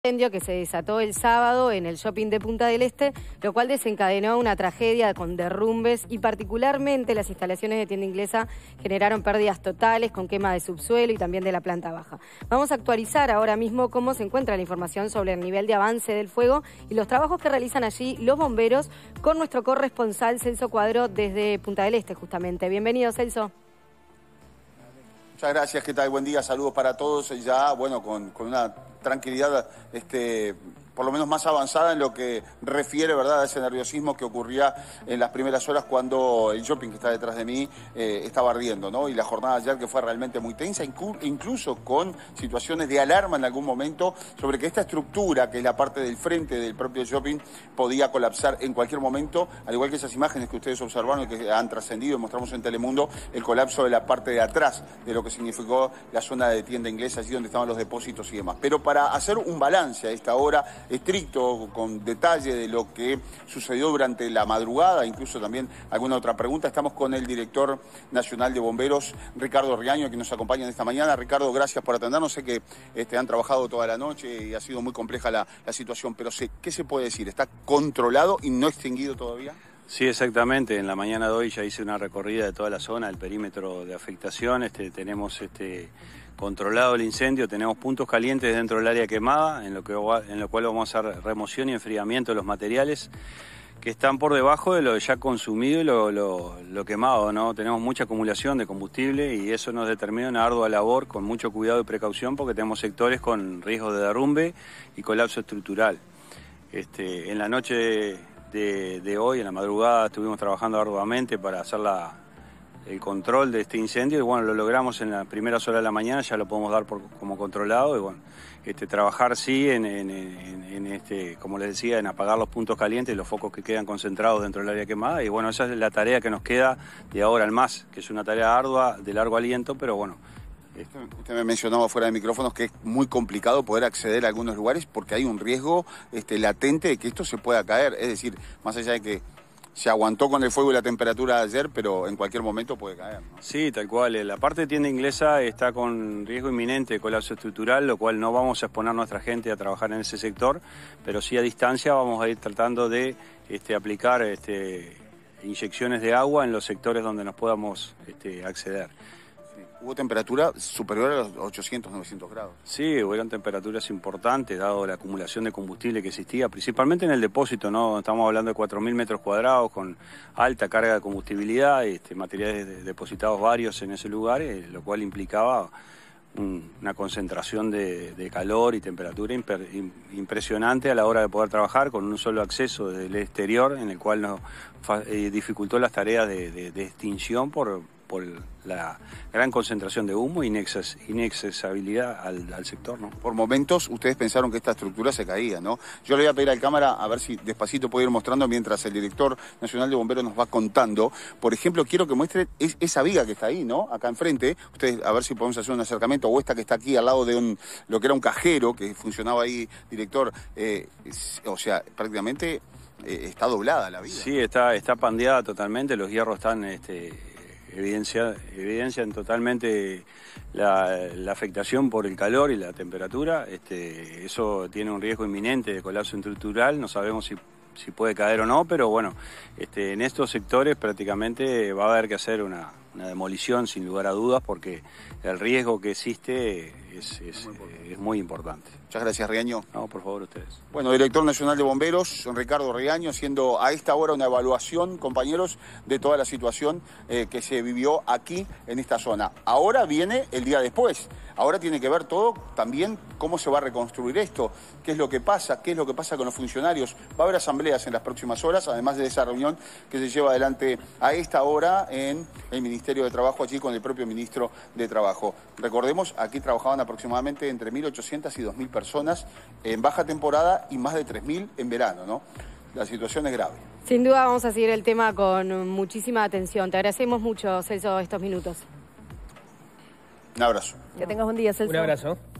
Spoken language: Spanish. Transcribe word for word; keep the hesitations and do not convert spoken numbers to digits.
Incendio que se desató el sábado en el shopping de Punta del Este, lo cual desencadenó una tragedia con derrumbes y particularmente las instalaciones de Tienda Inglesa generaron pérdidas totales con quema de subsuelo y también de la planta baja. Vamos a actualizar ahora mismo cómo se encuentra la información sobre el nivel de avance del fuego y los trabajos que realizan allí los bomberos con nuestro corresponsal Celso Cuadro desde Punta del Este justamente. Bienvenido, Celso. Muchas gracias, ¿qué tal? Buen día, saludos para todos. Ya, bueno, con, con una tranquilidad, este, por lo menos más avanzada en lo que refiere, ¿verdad?, a ese nerviosismo que ocurría en las primeras horas cuando el shopping que está detrás de mí eh, estaba ardiendo, ¿no? Y la jornada de ayer que fue realmente muy tensa, incluso con situaciones de alarma en algún momento sobre que esta estructura, que es la parte del frente del propio shopping, podía colapsar en cualquier momento, al igual que esas imágenes que ustedes observaron y que han trascendido y mostramos en Telemundo, el colapso de la parte de atrás de lo que significó la zona de Tienda Inglesa, allí donde estaban los depósitos y demás. Pero para hacer un balance a esta hora estricto, con detalle de lo que sucedió durante la madrugada, incluso también alguna otra pregunta, estamos con el director nacional de bomberos, Ricardo Riaño, que nos acompaña en esta mañana. Ricardo, gracias por atendernos. Sé que este, han trabajado toda la noche y ha sido muy compleja la, la situación, pero sé, ¿qué se puede decir? ¿Está controlado y no extinguido todavía? Sí, exactamente. En la mañana de hoy ya hice una recorrida de toda la zona, el perímetro de afectación. Este, tenemos este, controlado el incendio, tenemos puntos calientes dentro del área quemada, en lo, que, en lo cual vamos a hacer remoción y enfriamiento de los materiales que están por debajo de lo ya consumido y lo, lo, lo quemado, ¿no? Tenemos mucha acumulación de combustible y eso nos determina una ardua labor con mucho cuidado y precaución porque tenemos sectores con riesgo de derrumbe y colapso estructural. Este, en la noche De, de hoy, en la madrugada, estuvimos trabajando arduamente para hacer la, el control de este incendio y bueno, lo logramos en las primeras horas de la mañana, ya lo podemos dar por, como controlado y bueno, este, trabajar sí en, en, en, en este, como les decía, en apagar los puntos calientes, los focos que quedan concentrados dentro del área quemada y bueno, esa es la tarea que nos queda de ahora al más, que es una tarea ardua, de largo aliento, pero bueno. Usted me mencionaba fuera de micrófonos que es muy complicado poder acceder a algunos lugares porque hay un riesgo este, latente de que esto se pueda caer. Es decir, más allá de que se aguantó con el fuego y la temperatura de ayer, pero en cualquier momento puede caer, ¿no? Sí, tal cual. La parte de Tienda Inglesa está con riesgo inminente de colapso estructural, lo cual no vamos a exponer a nuestra gente a trabajar en ese sector, pero sí a distancia vamos a ir tratando de este, aplicar este, inyecciones de agua en los sectores donde nos podamos este, acceder. Hubo temperatura superior a los ochocientos, novecientos grados. Sí, hubieron temperaturas importantes, dado la acumulación de combustible que existía, principalmente en el depósito, ¿no? Estamos hablando de cuatro mil metros cuadrados con alta carga de combustibilidad, este, materiales depositados varios en ese lugar, eh, lo cual implicaba un, una concentración de, de calor y temperatura imper, impresionante a la hora de poder trabajar con un solo acceso desde el exterior, en el cual nos eh, dificultó las tareas de, de, de extinción por... por la gran concentración de humo y inaccesibilidad al, al sector, ¿no? Por momentos ustedes pensaron que esta estructura se caía, ¿no? Yo le voy a pedir al cámara a ver si despacito puede ir mostrando mientras el director nacional de bomberos nos va contando. Por ejemplo, quiero que muestre es, esa viga que está ahí, ¿no? Acá enfrente. Ustedes, a ver si podemos hacer un acercamiento. O esta que está aquí al lado de un lo que era un cajero que funcionaba ahí, director. Eh, o sea, prácticamente eh, está doblada la viga. Sí, está, está pandeada totalmente. Los hierros están... Este, Evidencia, evidencian totalmente la, la afectación por el calor y la temperatura. Este, eso tiene un riesgo inminente de colapso estructural, no sabemos si, si puede caer o no, pero bueno, este, en estos sectores prácticamente va a haber que hacer una, una demolición sin lugar a dudas porque el riesgo que existe es, es, muy, es muy importante. Muchas gracias, Riaño. No, por favor, ustedes. Bueno, director nacional de bomberos, Ricardo Riaño, haciendo a esta hora una evaluación, compañeros, de toda la situación eh, que se vivió aquí en esta zona. Ahora viene el día después. Ahora tiene que ver todo también cómo se va a reconstruir esto, qué es lo que pasa, qué es lo que pasa con los funcionarios. Va a haber asambleas en las próximas horas, además de esa reunión que se lleva adelante a esta hora en el Ministerio de Trabajo, allí con el propio ministro de Trabajo. Recordemos, aquí trabajaban aproximadamente entre mil ochocientas y dos mil personas en baja temporada y más de tres mil en verano, ¿no? La situación es grave. Sin duda vamos a seguir el tema con muchísima atención. Te agradecemos mucho, Celso, estos minutos. Un abrazo. Que tengas un día, Celso. Un abrazo.